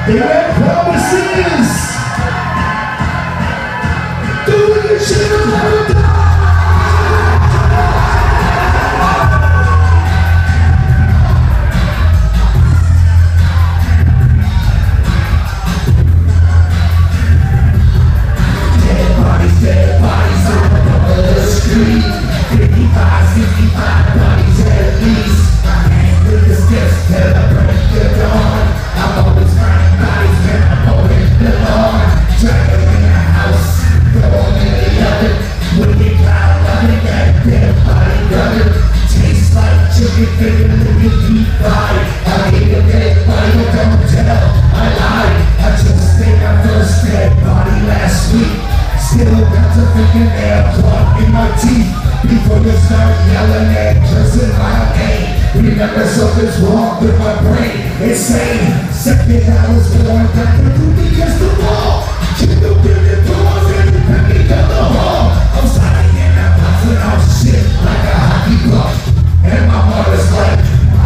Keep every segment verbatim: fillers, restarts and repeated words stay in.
They make promises. Do the shit of never die. Dead bodies, dead bodies on the corner of the street. fifty-five, sixty-five bodies at least. My hand with the steps till I break the dawn. I'm always finding bodies when I'm mowing the lawn. Dragging in the house, throwing in the oven. Wicked cloud loving that dead body running. Tastes like chicken finger living deep fried. I hate a dead body, but don't tell, I lied. I just think I first dead body last week. Still got the fingernail caught in my teeth. Before you start yelling and cursing my name, remember something's wrong with my brain. Insane. Second I was born, got the boot against the wall. Kick the building doors and you put me down the hall. I'm sliding and I'm bouncing off shit like a hockey puck. And my mother's like,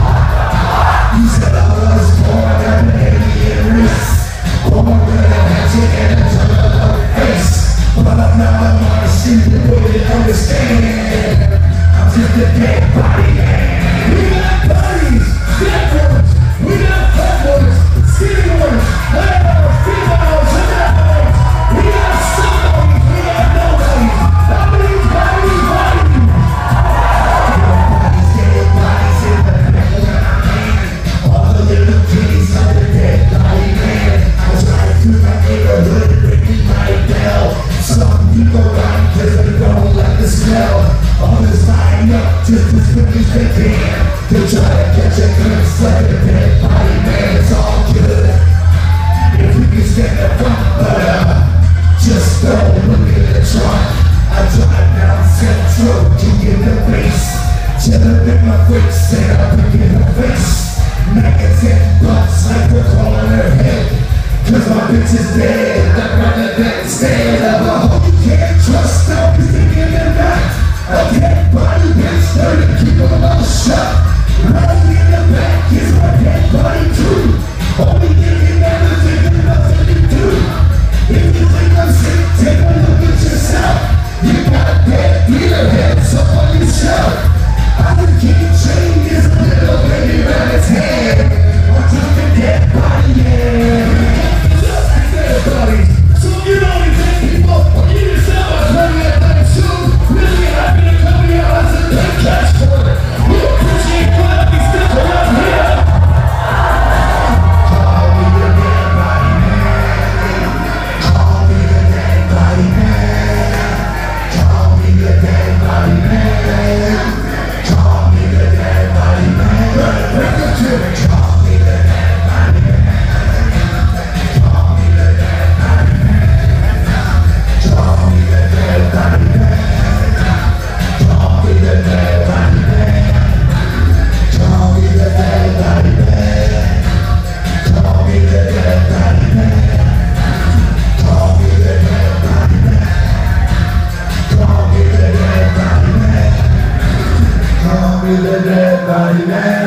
you said I was born at an alien race. Born with a hatchet and a turtle face. But I'm not on the street to really understand. I'm just a dead body man. We got bodies, dead ones. We got fat ones, skinny ones, males, females, and animals. We got somebodies, we got nobodies. Bodies, bodies, bodies. Dead bodies, dead bodies in the back of my hand. All the little kitties are the dead body man. I was riding through my neighborhood ringing my bell. Some people run cause they don't like the smell. Others line up just as quick as they can to try to catch a glimpse like a dead body man. It's all good if we can stand up front, but uh, just don't look at the trunk. I drive down Central, kick in the face, chill up in my face, and I pick in her face. Maggots and butts like we're calling her head. Cause my bitch is dead, I'd rather than stand up. I hope you can't trust them, cause they in the night. A dead body bitch, dirty, keep her mouth shut. Running in the back is my dead body too. Only thinking everything and nothing to do. If you think I'm sick, take a look at yourself. You got a dead dealer heads up on your shelf. I can keep chain is a little baby around his head. I'm just a dead body, yeah. Bodies. So you know these dead people, you yourself are turning that thing soon. Really happy to come here as a dead cash corner. We appreciate quality stuff around here. Call me the dead body man. Call me the dead body man. Call me the dead body man. Call me the dead body man. Break the tune. Call me the dead body man. Call me the dead body man.